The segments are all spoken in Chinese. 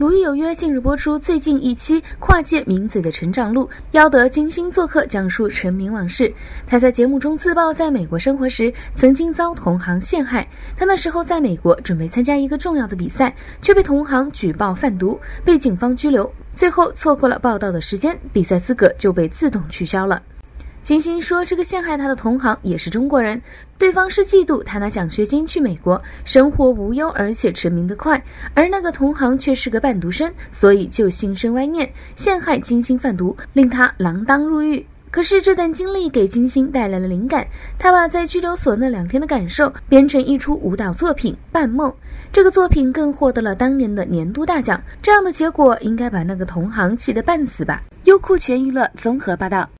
鲁豫有约近日播出最近一期跨界名嘴的成长录，邀得金星做客讲述成名往事。他在节目中自曝在美国生活时曾经遭同行陷害，他那时候在美国准备参加一个重要的比赛，却被同行举报贩毒，被警方拘留，最后错过了报道的时间，比赛资格就被自动取消了。金星说，这个陷害他的同行也是中国人，对方是嫉妒他拿奖学金去美国，生活无忧，而且成名得快，而那个同行却是个半独生，所以就心生歪念，陷害金星贩毒，令他锒铛入狱。可是这段经历给金星带来了灵感，他把在拘留所那2天的感受编成一出舞蹈作品《半梦》，这个作品更获得了当年的年度大奖。这样的结果应该把那个同行气得半死吧。优酷全娱乐综合报道。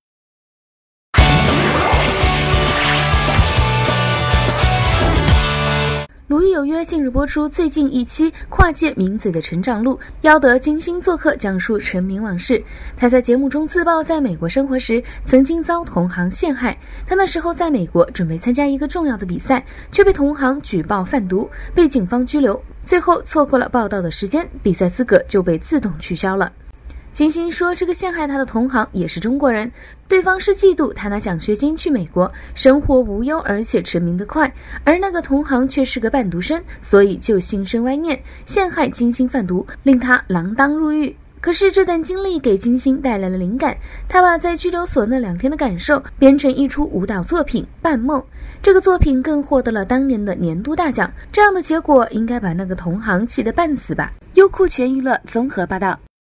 鲁豫有约近日播出最近一期跨界名嘴的成长录，邀得金星做客讲述成名往事。他在节目中自曝在美国生活时曾经遭同行陷害，他那时候在美国准备参加一个重要的比赛，却被同行举报贩毒，被警方拘留，最后错过了报道的时间，比赛资格就被自动取消了。金星说，这个陷害他的同行也是中国人，对方是嫉妒他拿奖学金去美国，生活无忧，而且成名得快，而那个同行却是个半独生，所以就心生歪念，陷害金星贩毒，令他锒铛入狱。可是这段经历给金星带来了灵感，他把在拘留所那2天的感受编成一出舞蹈作品《半梦》，这个作品更获得了当年的年度大奖。这样的结果应该把那个同行气得半死吧。优酷全娱乐综合报道。